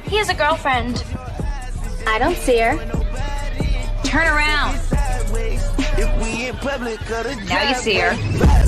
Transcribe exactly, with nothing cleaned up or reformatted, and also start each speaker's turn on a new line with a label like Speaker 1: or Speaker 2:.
Speaker 1: He has a girlfriend.
Speaker 2: I don't see her.
Speaker 1: Turn around. Now you see her.